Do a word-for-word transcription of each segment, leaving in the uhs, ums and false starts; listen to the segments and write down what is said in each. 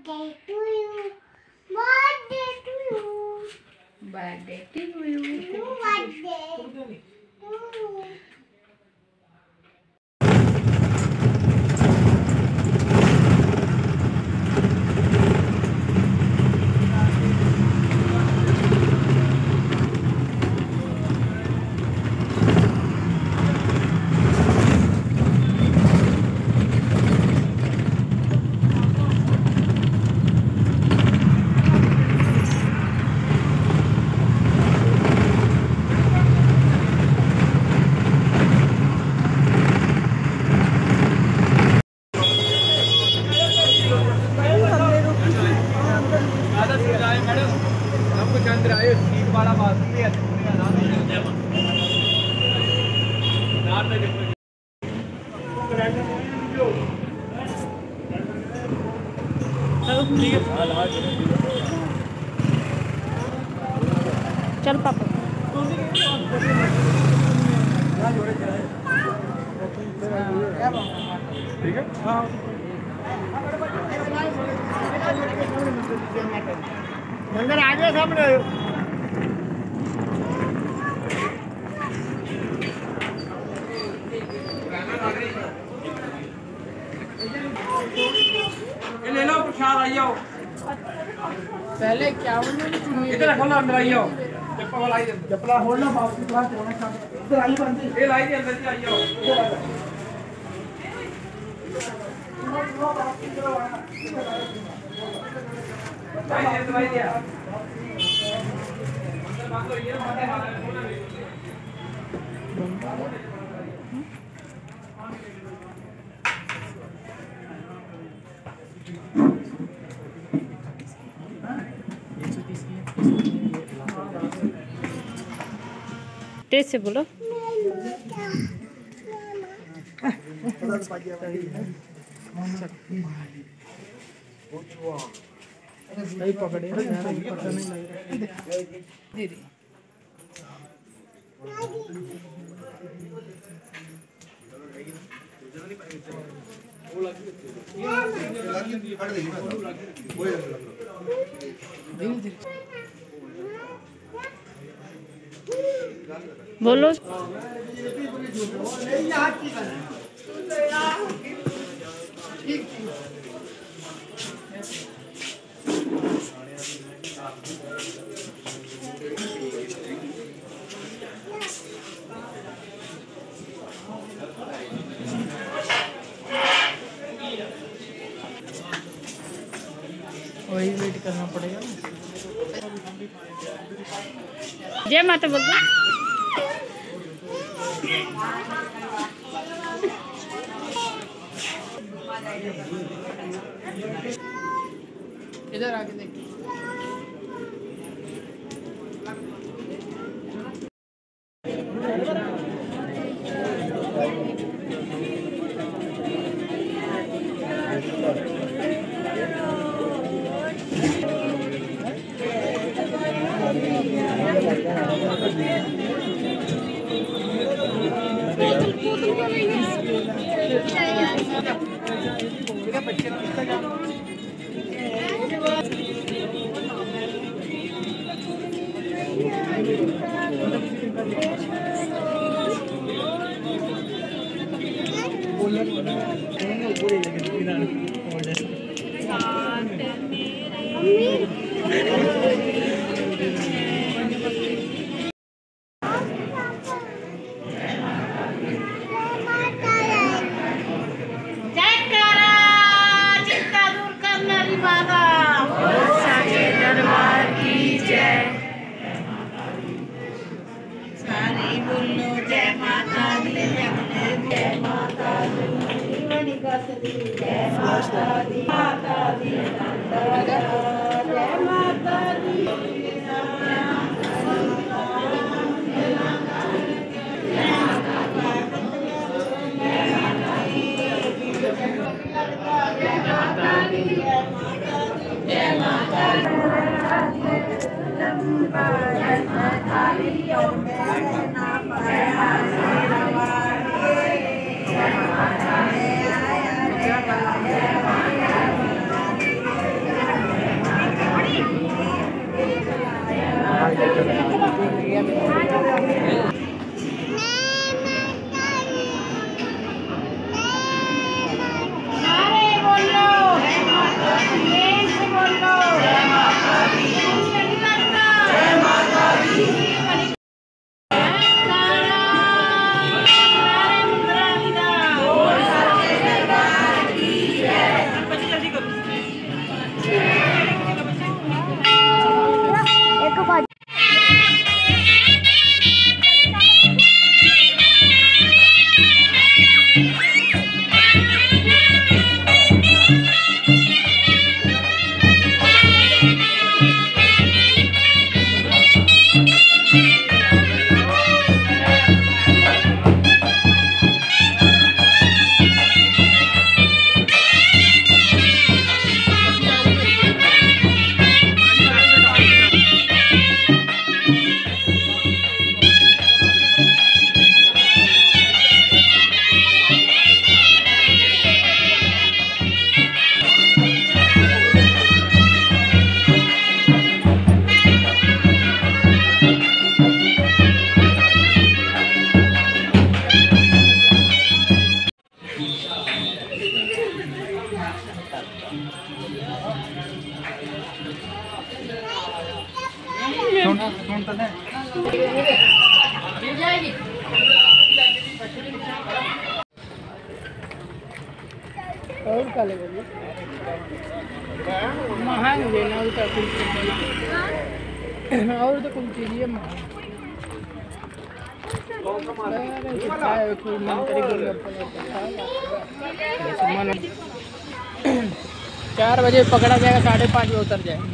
Birthday to you. Birthday to you. Birthday to you. Birthday to you. चल पापा ठीक है। हाँ मंदिर आ गया सामने। ये ले लो प्रसाद, आई जाओ। पहले क्या इधर रखो ना, अंदर आई जाओ। चप्पल वाला आई, चप्पल खोल लो, बाबू क्लास होना चाहिए। इधर आई बंदी, ये लाई के अंदर से आई जाओ। भाई ये दवाई दिया अंदर बात हो ये माथे मारा बोला नहीं। तेज से बोलो। सही पकड़े ना, पता नहीं लग रहा दीदी बोलो। वही वेट करना पड़ेगा। जय माता बोल दो। इधर आके देखिए। और का लेगा महंग लेना उसका कुछ और तो कुछ चीज़ महंग कोई मन करे मन चार बजे पकड़ा जाएगा, साढ़े पाँच बजे उतर जाएंगे।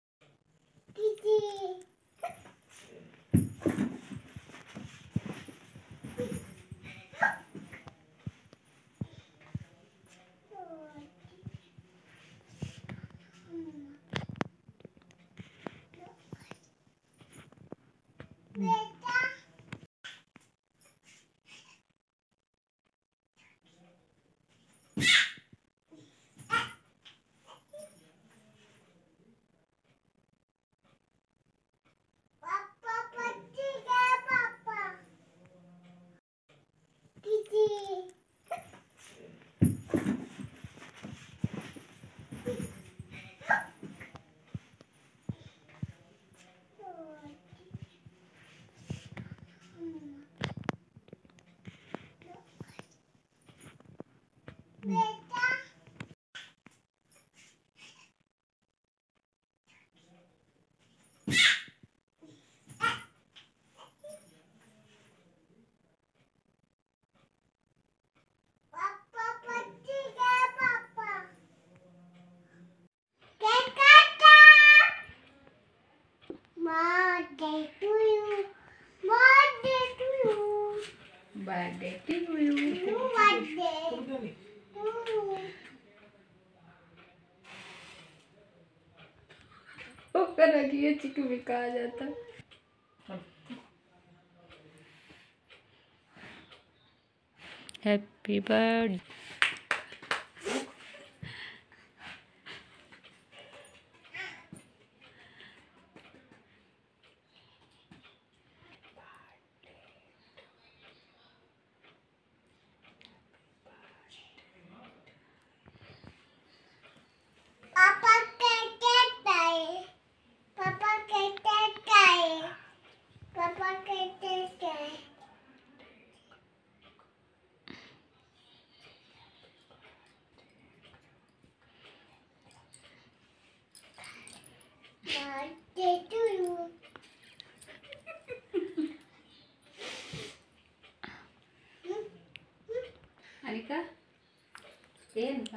Birthday to you. ऊपर रखिए, चिकू भी कहा जाता। Happy birthday. Anika, in.